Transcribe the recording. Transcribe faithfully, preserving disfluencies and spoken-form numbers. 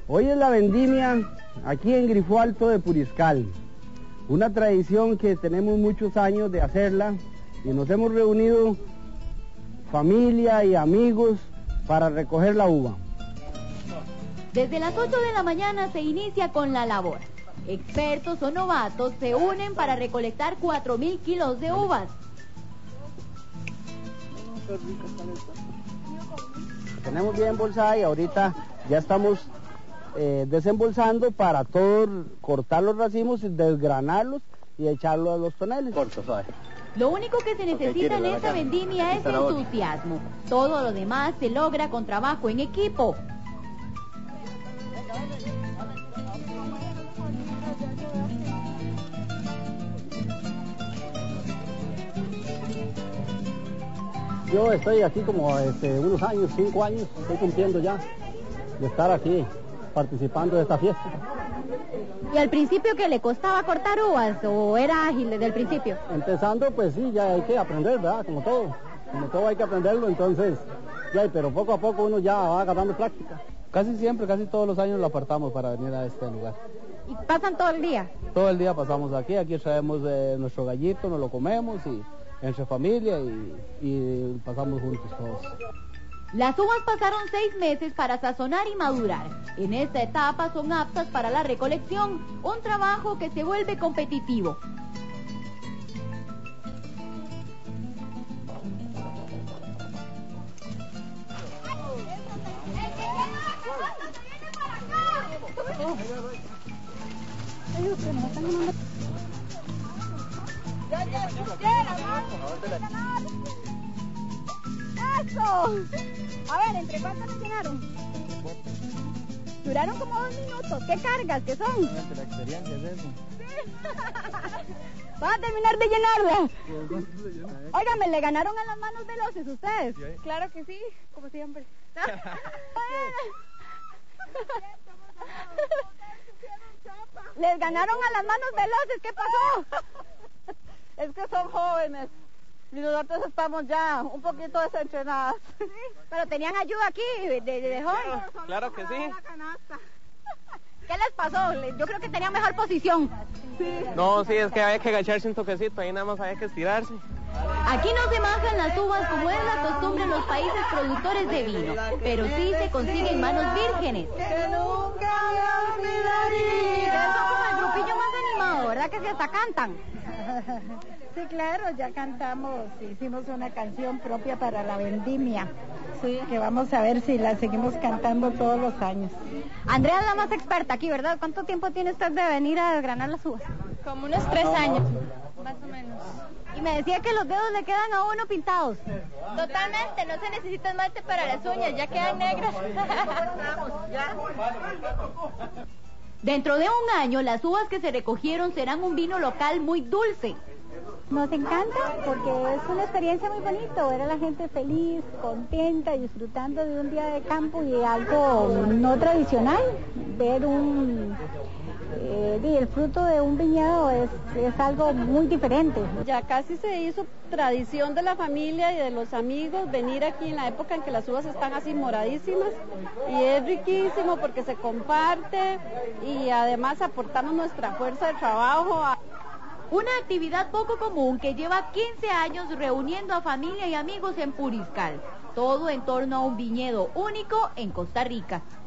Hoy es la vendimia aquí en Grifo Alto de Puriscal, una tradición que tenemos muchos años de hacerla y nos hemos reunido familia y amigos para recoger la uva. Desde las ocho de la mañana se inicia con la labor. Expertos o novatos se unen para recolectar cuatro mil kilos de uvas. Tenemos bien embolsada y ahorita ya estamos eh, desembolsando para todo, cortar los racimos, desgranarlos y echarlos a los toneles. Corto, suave. Lo único que se necesita en esta vendimia es entusiasmo. Todo lo demás se logra con trabajo en equipo. Yo estoy aquí como este, unos años, cinco años, estoy cumpliendo ya de estar aquí participando de esta fiesta. ¿Y al principio qué le costaba cortar uvas o era ágil desde el principio? Empezando, pues sí, ya hay que aprender, ¿verdad? Como todo, como todo hay que aprenderlo, entonces, ya, pero poco a poco uno ya va agarrando práctica. Casi siempre, casi todos los años lo apartamos para venir a este lugar. ¿Y pasan todo el día? Todo el día pasamos aquí, aquí traemos eh, nuestro gallito, nos lo comemos y entre familia y, y pasamos juntos todos. Las uvas pasaron seis meses para sazonar y madurar. En esta etapa son aptas para la recolección, un trabajo que se vuelve competitivo. ¡Eso! A ver, ¿entre cuántos le llenaron? Duraron como dos minutos. ¿Qué cargas que son? La experiencia es eso. ¿Van a terminar de llenarla? Óigame, ¿le ganaron a las manos veloces ustedes? ¿Sí? Claro que sí, como siempre. Les ganaron a las manos veloces, ¿qué pasó? Es que son jóvenes y nosotros estamos ya un poquito desentrenadas. ¿Sí? Pero tenían ayuda aquí de, de, de joven. Claro que sí. ¿Qué les pasó? Yo creo que tenían mejor posición. Sí. No, sí, es que hay que agacharse un toquecito, ahí nada más hay que estirarse. Aquí no se majan las uvas como es la costumbre en los países productores de vino, pero sí se consiguen manos vírgenes. Que nunca me olvidaría. Eso como el grupillo más animado, ¿verdad que sí hasta cantan? Sí, claro, ya cantamos, hicimos una canción propia para la vendimia, sí, que vamos a ver si la seguimos cantando todos los años. Andrea es la más experta aquí, ¿verdad? ¿Cuánto tiempo tiene usted de venir a desgranar las uvas? Como unos tres años, más o menos. Y me decía que los dedos le quedan a uno pintados. Totalmente, no se necesita esmalte para las uñas, ya quedan negras. Dentro de un año, las uvas que se recogieron serán un vino local muy dulce. Nos encanta porque es una experiencia muy bonita, ver a la gente feliz, contenta, disfrutando de un día de campo y algo no tradicional, ver un... Eh, y el fruto de un viñedo es, es algo muy diferente. Ya casi se hizo tradición de la familia y de los amigos venir aquí en la época en que las uvas están así moradísimas y es riquísimo porque se comparte y además aportamos nuestra fuerza de trabajo. A... Una actividad poco común que lleva quince años reuniendo a familia y amigos en Puriscal, todo en torno a un viñedo único en Costa Rica.